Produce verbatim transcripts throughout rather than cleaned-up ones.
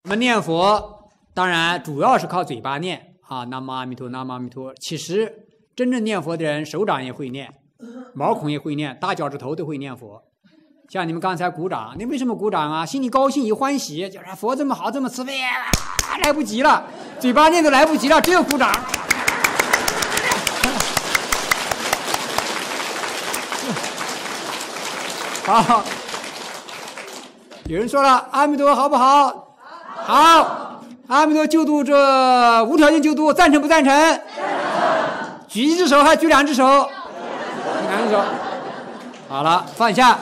我们念佛当然主要是靠嘴巴念啊，南无阿弥陀，南无阿弥陀。其实真正念佛的人，手掌也会念，毛孔也会念，大脚趾头都会念佛。像你们刚才鼓掌，你为什么鼓掌啊？心里高兴一欢喜，就是佛这么好，这么慈悲，啊、来不及了，嘴巴念都来不及了，只有鼓掌。好，有人说了，阿弥陀好不好？好，阿弥陀救度这无条件救度，赞成不赞成？赞成。举一只手还举两只手？两只手。好了，放下。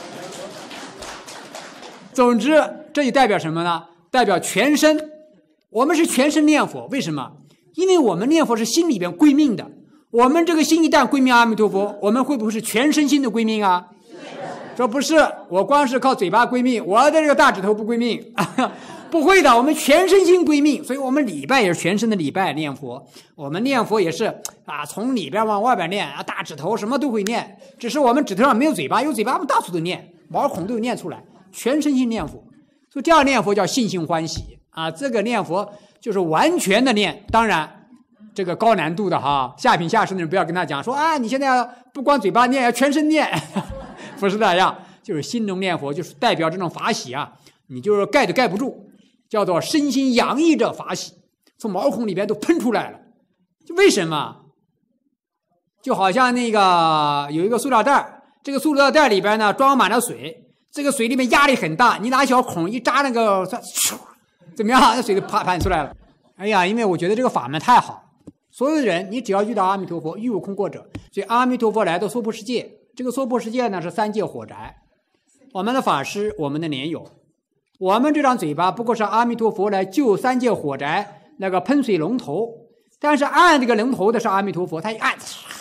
总之，这就代表什么呢？代表全身。我们是全身念佛，为什么？因为我们念佛是心里边归命的。我们这个心一旦归命阿弥陀佛，我们会不会是全身心的归命啊？说不是，我光是靠嘴巴归命，我的这个大指头不归命。不会的，我们全身心归命，所以我们礼拜也是全身的礼拜念佛。我们念佛也是啊，从里边往外边念啊，大指头什么都会念，只是我们指头上没有嘴巴，有嘴巴我们到处都念，毛孔都有念出来，全身心念佛。所以这样念佛叫信心欢喜啊，这个念佛就是完全的念。当然这个高难度的哈，下品下生的人不要跟他讲说啊，你现在要不光嘴巴念，要全身念，不是那样，就是心中念佛，就是代表这种法喜啊，你就是盖都盖不住。叫做身心洋溢着法喜，从毛孔里边都喷出来了。就为什么？就好像那个有一个塑料袋，这个塑料袋里边呢装满了水，这个水里面压力很大，你拿小孔一扎那个，怎么样？那水就啪喷出来了。哎呀，因为我觉得这个法门太好，所有的人你只要遇到阿弥陀佛，欲无空过者，所以阿弥陀佛来到娑婆世界，这个娑婆世界呢是三界火宅，我们的法师，我们的莲友。我们这张嘴巴不过是阿弥陀佛来救三界火宅那个喷水龙头，但是按这个龙头的是阿弥陀佛，他一按，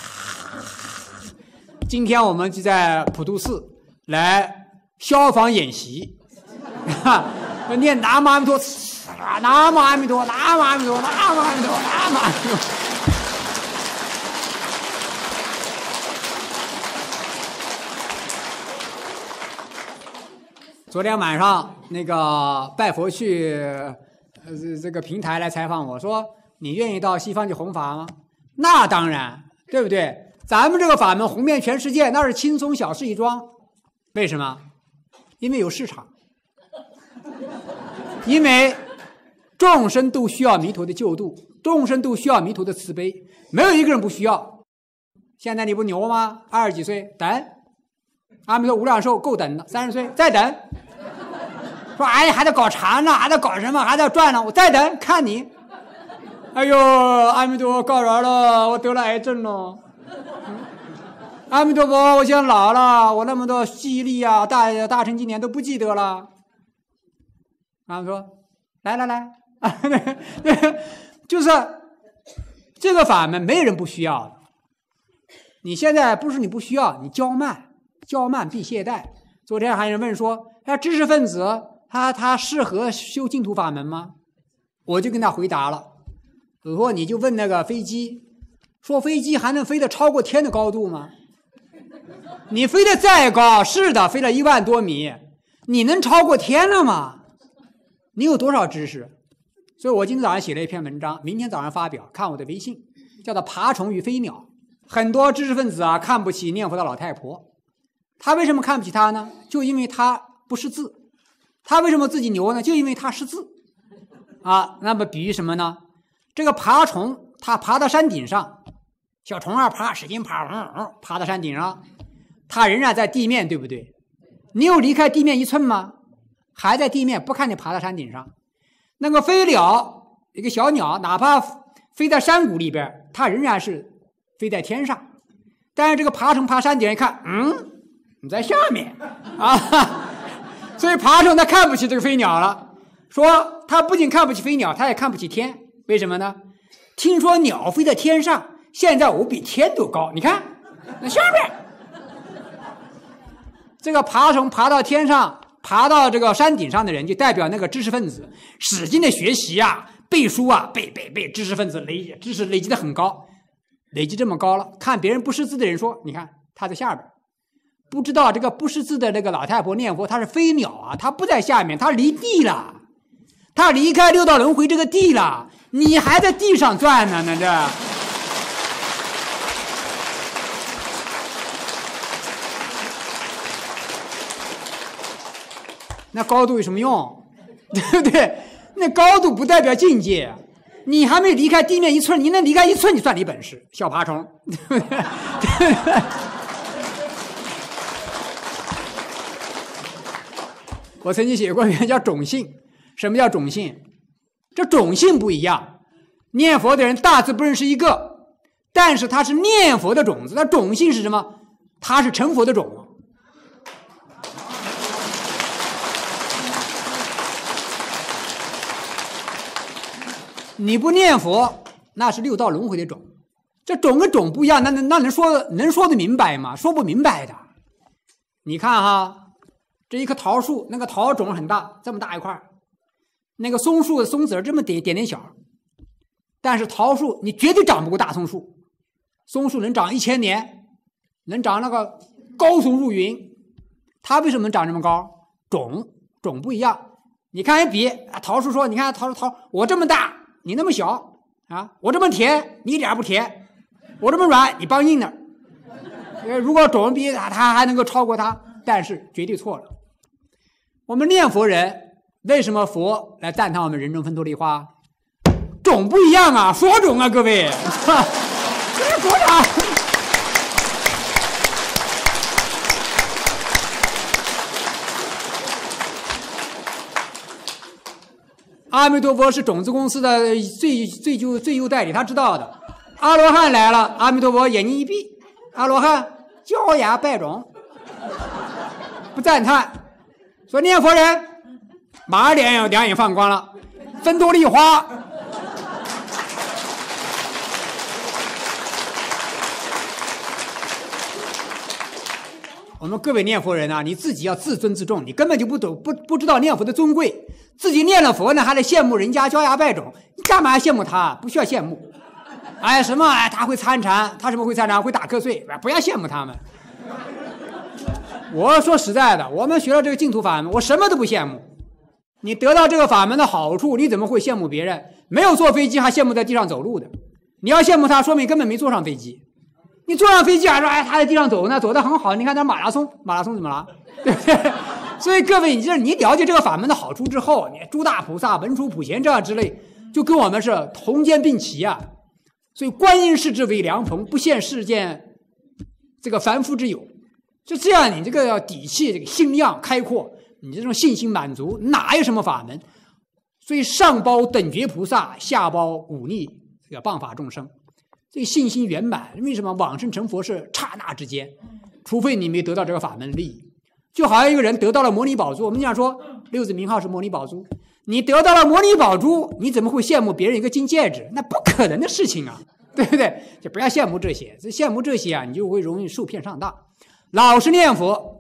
今天我们就在普渡寺来消防演习，念南无阿弥陀，南无阿弥陀，南无阿弥陀，南无阿弥陀，南无阿弥陀。昨天晚上那个拜佛去呃这个平台来采访我说，你愿意到西方去弘法吗？那当然，对不对？咱们这个法门红遍全世界，那是轻松小事一桩。为什么？因为有市场，因为众生都需要弥陀的救度，众生都需要弥陀的慈悲，没有一个人不需要。现在你不牛吗？二十几岁等阿弥陀无量寿够等了，三十岁再等，说哎还在搞禅呢，还在搞什么，还在转呢，我再等看你。哎呦，阿弥陀告饶了，我得了癌症了。阿弥陀佛，我现在老了，我那么多记忆力啊，大大乘经典都不记得了。阿弥陀说来来来，就是这个法门没有人不需要的。你现在不是你不需要，你骄慢。骄慢必懈怠。昨天还有人问说，哎，知识分子他他适合修净土法门吗？我就跟他回答了，我说你就问那个飞机，说飞机还能飞得超过天的高度吗？你飞得再高，是的，飞了一万多米，你能超过天了吗？你有多少知识？所以我今天早上写了一篇文章，明天早上发表，看我的微信，叫做《爬虫与飞鸟》。很多知识分子啊看不起念佛的老太婆。他为什么看不起他呢？就因为他不识字。他为什么自己牛呢？就因为他识字啊。那么比喻什么呢？这个爬虫，他爬到山顶上，小虫儿爬，使劲爬，嗯嗯，爬到山顶上，他仍然在地面，对不对？你有离开地面一寸吗？还在地面，不看你爬到山顶上。那个飞鸟，一个小鸟，哪怕飞在山谷里边，它仍然是飞在天上。但是这个爬虫爬山顶一看，嗯。你在下面啊，所以爬虫他看不起这个飞鸟了，说他不仅看不起飞鸟，他也看不起天。为什么呢？听说鸟飞在天上，现在我比天都高，你看那下面这个爬虫爬到天上，爬到这个山顶上的人，就代表那个知识分子使劲的学习啊，背书啊，背背背，知识分子累知识累积的很高，累积这么高了，看别人不识字的人说，你看他在下边。不知道这个不识字的那个老太婆念佛，她是飞鸟啊，她不在下面，她离地了。 他离开六道轮回这个地了，你还在地上转呢，那这。那高度有什么用？对不对？那高度不代表境界，你还没离开地面一寸，你能离开一寸，你算你本事，小爬虫，对不对？对不对？我曾经写过一个叫种性，什么叫种性？这种性不一样，念佛的人大致不认识一个，但是他是念佛的种子，那种性是什么？他是成佛的种。你不念佛，那是六道轮回的种，这种跟种不一样，那能那能说能说得明白吗？说不明白的。你看哈，这一棵桃树，那个桃种很大，这么大一块，那个松树的松子这么点点点小，但是桃树你绝对长不过大松树，松树能长一千年，能长那个高耸入云，它为什么能长这么高？种种不一样。你看一比，桃树说，你看桃树桃，我这么大。你那么小啊，我这么甜，你一点不甜；我这么软，你梆硬的。如果种比他，他还能够超过他，但是绝对错了。我们念佛人为什么佛来赞叹我们人中分多利花？种不一样啊，说种啊，各位，这鼓掌。阿弥陀佛是种子公司的最最优最优代理，他知道的。阿罗汉来了，阿弥陀佛眼睛一闭，阿罗汉焦牙拜种，不赞叹，说念佛人马上两两眼放光了，分多利花。我们各位念佛人啊，你自己要自尊自重，你根本就不懂不不知道念佛的尊贵，自己念了佛呢，还得羡慕人家焦牙拜种，你干嘛羡慕他？不需要羡慕。哎，什么？哎，他会参禅，他什么会参禅？会打瞌睡，不要羡慕他们。我说实在的，我们学了这个净土法门，我什么都不羡慕。你得到这个法门的好处，你怎么会羡慕别人？没有坐飞机还羡慕在地上走路的，你要羡慕他，说明根本没坐上飞机。你坐上飞机还说，哎，他在地上走呢，走得很好。你看那马拉松，马拉松怎么了？对不对？所以各位，你这你了解这个法门的好处之后，你诸大菩萨、文殊普贤这样之类，就跟我们是同肩并齐啊。所以观音视之为良朋，不羡世间这个凡夫之友。就这样，你这个底气、这个心量开阔，你这种信心满足，哪有什么法门？所以上包等觉菩萨，下包忤逆这个谤法众生。这个信心圆满，为什么往生成佛是刹那之间？除非你没得到这个法门的利益。就好像一个人得到了摩尼宝珠，我们讲说六字名号是摩尼宝珠，你得到了摩尼宝珠，你怎么会羡慕别人一个金戒指？那不可能的事情啊，对不对？就不要羡慕这些，这羡慕这些啊，你就会容易受骗上当。老实念佛，